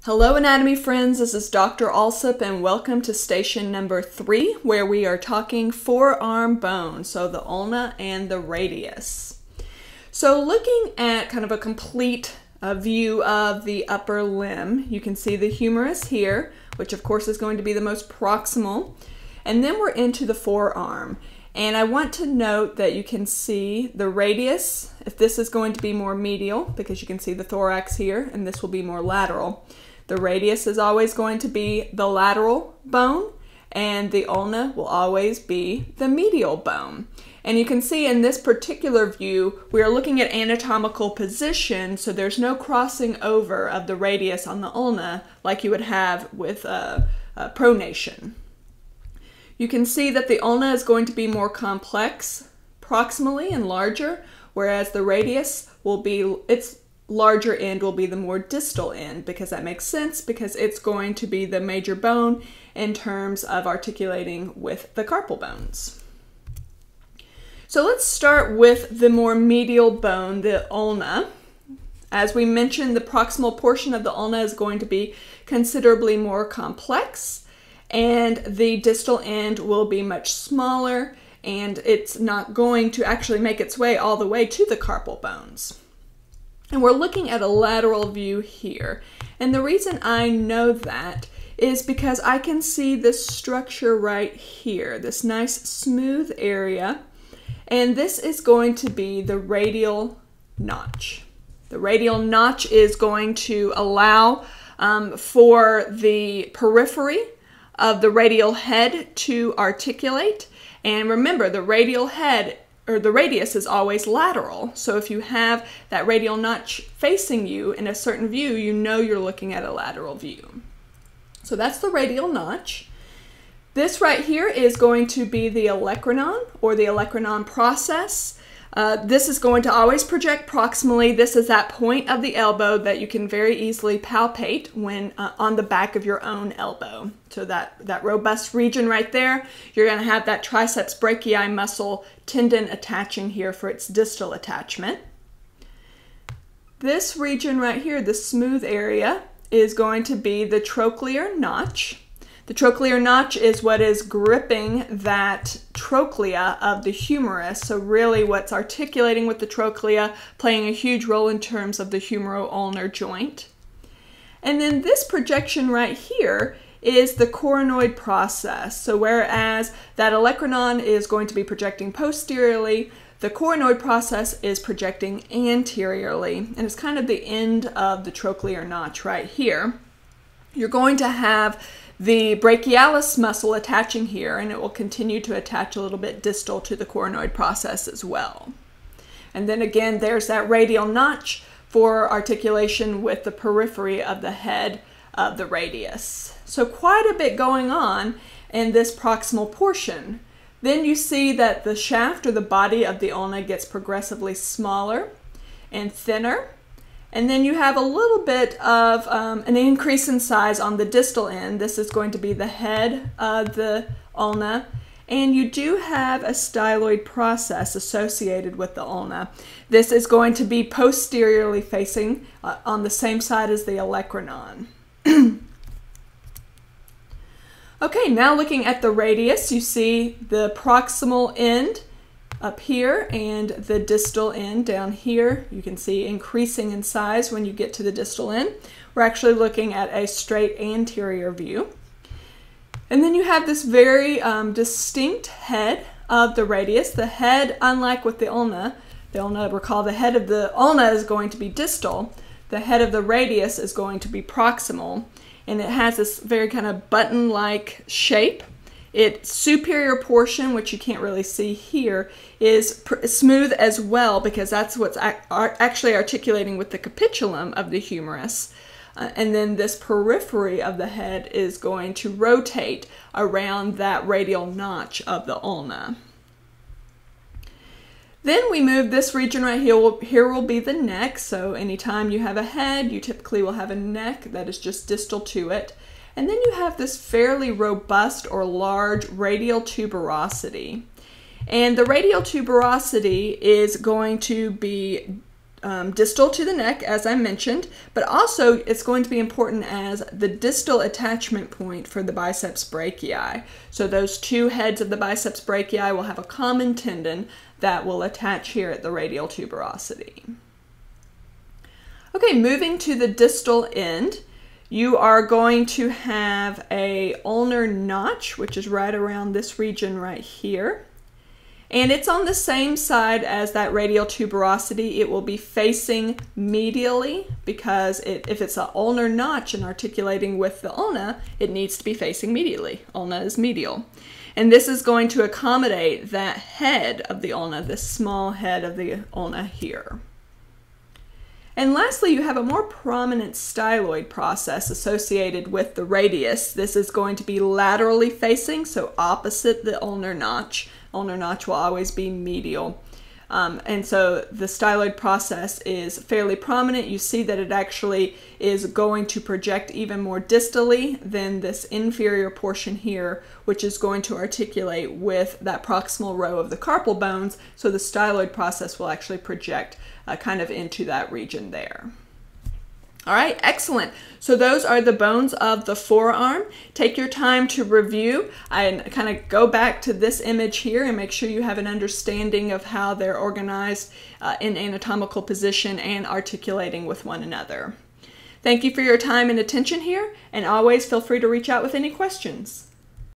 Hello anatomy friends, this is Dr. Alsup and welcome to station number 3 where we are talking forearm bone, so the ulna and the radius. So looking at kind of a complete view of the upper limb, you can see the humerus here, which of course is going to be the most proximal, and then we're into the forearm. And I want to note that you can see the radius, if this is going to be more medial, because you can see the thorax here, and this will be more lateral. The radius is always going to be the lateral bone, and the ulna will always be the medial bone. And you can see in this particular view, we are looking at anatomical position, so there's no crossing over of the radius on the ulna like you would have with pronation. You can see that the ulna is going to be more complex proximally and larger, whereas the radius will be, its larger end will be the more distal end, because that makes sense because it's going to be the major bone in terms of articulating with the carpal bones. So let's start with the more medial bone, the ulna. As we mentioned, the proximal portion of the ulna is going to be considerably more complex, and the distal end will be much smaller, and it's not going to actually make its way all the way to the carpal bones. And we're looking at a lateral view here. And the reason I know that is because I can see this structure right here, this nice smooth area. And this is going to be the radial notch. The radial notch is going to allow for the periphery of the radial head to articulate. And remember, the radial head, or the radius, is always lateral. So if you have that radial notch facing you in a certain view, you know you're looking at a lateral view. So that's the radial notch. This right here is going to be the olecranon, or the olecranon process. This is going to always project proximally. This is that point of the elbow that you can very easily palpate when on the back of your own elbow. So that robust region right there, you're going to have that triceps brachii muscle tendon attaching here for its distal attachment. This region right here, the smooth area, is going to be the trochlear notch. The trochlear notch is what is gripping that trochlea of the humerus, so really what's articulating with the trochlea, playing a huge role in terms of the humero-ulnar joint. And then this projection right here is the coronoid process. So whereas that olecranon is going to be projecting posteriorly, the coronoid process is projecting anteriorly, and it's kind of the end of the trochlear notch right here. You're going to have the brachialis muscle attaching here, and it will continue to attach a little bit distal to the coronoid process as well. And then again, there's that radial notch for articulation with the periphery of the head of the radius. So quite a bit going on in this proximal portion. Then you see that the shaft, or the body of the ulna, gets progressively smaller and thinner. And then you have a little bit of an increase in size on the distal end. This is going to be the head of the ulna. And you do have a styloid process associated with the ulna. This is going to be posteriorly facing on the same side as the olecranon. Okay, now looking at the radius, you see the proximal end up here and the distal end down here. You can see increasing in size when you get to the distal end. We're actually looking at a straight anterior view. And then you have this very distinct head of the radius. The head, unlike with the ulna, recall the head of the ulna is going to be distal. The head of the radius is going to be proximal. And it has this very kind of button-like shape. Its superior portion, which you can't really see here, is smooth as well, because that's what's actually articulating with the capitulum of the humerus. And then this periphery of the head is going to rotate around that radial notch of the ulna. Then we move this region right here. Here will be the neck. So anytime you have a head, you typically will have a neck that is just distal to it. And then you have this fairly robust or large radial tuberosity. And the radial tuberosity is going to be distal to the neck, as I mentioned, but also it's going to be important as the distal attachment point for the biceps brachii. So those two heads of the biceps brachii will have a common tendon that will attach here at the radial tuberosity. Okay, moving to the distal end, you are going to have a ulnar notch, which is right around this region right here. And it's on the same side as that radial tuberosity. It will be facing medially because if it's an ulnar notch and articulating with the ulna, it needs to be facing medially. Ulna is medial. And this is going to accommodate that head of the ulna, this small head of the ulna here. And lastly, you have a more prominent styloid process associated with the radius. This is going to be laterally facing, so opposite the ulnar notch. Ulnar notch will always be medial. And so the styloid process is fairly prominent. You see that it actually is going to project even more distally than this inferior portion here, which is going to articulate with that proximal row of the carpal bones. So the styloid process will actually project kind of into that region there. All right, excellent. So those are the bones of the forearm. Take your time to review and kind of go back to this image here and make sure you have an understanding of how they're organized in anatomical position and articulating with one another. Thank you for your time and attention here, and always feel free to reach out with any questions.